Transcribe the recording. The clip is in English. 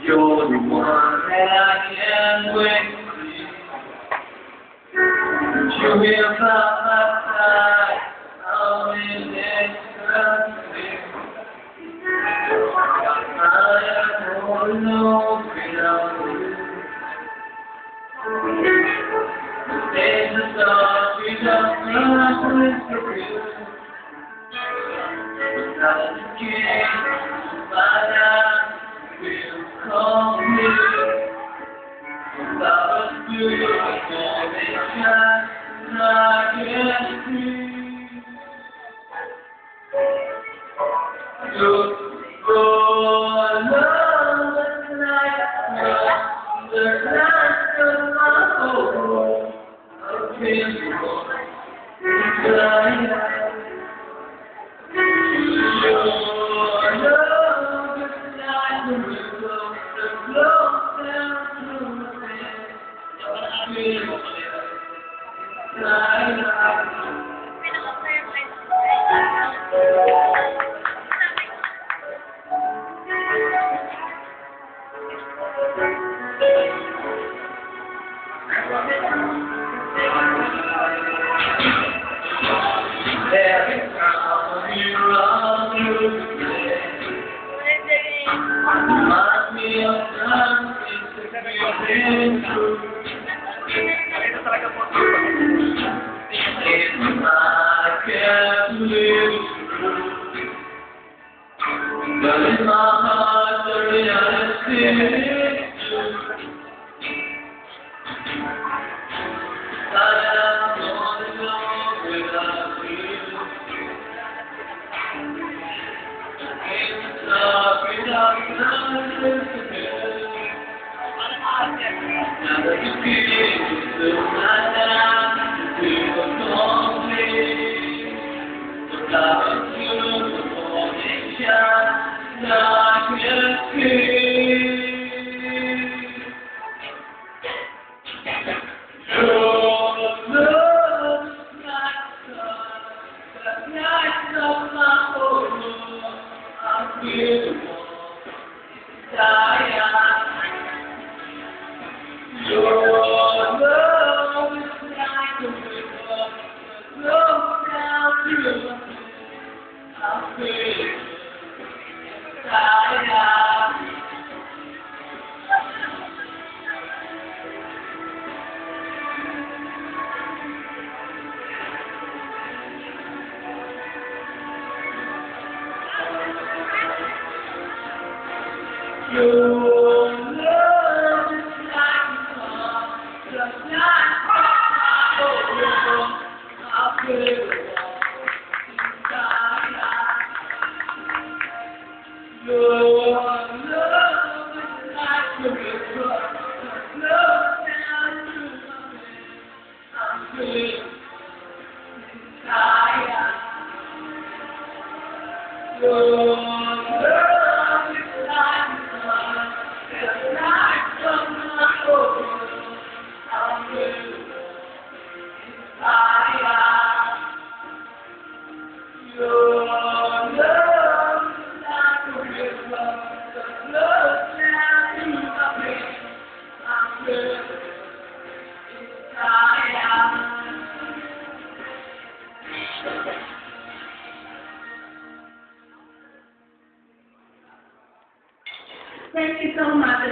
You're the one that I can't wait to see. You're here by my side. I'm in ecstasy. I am all alone without you. There's a dark without my mystery. Not again, but I will come here. Without a blue connection, I can't breathe. Look for love like the night of my home. I've been flying. Your love is like the river that flows down through the sand. I've been flying. Every time you run through the place, remind me of something that we've been through. If I can't live through, but in my heart the reality is true. I am all alone without you. It's not without nothing to do. Now that you feel the night out, you feel complete. The flowers bloom, the morning shine, like a king. Your love is like a river that flows down through the I feel tired. Your love is like a song, just like my home. I feel tired. Your love is like a river that flows down through my veins. I'm feeling tired. Your love is like a sun, just like from my home. I'm feeling tired. Your love is like a river that flows down through my veins. I'm feeling tired. Thank you so much.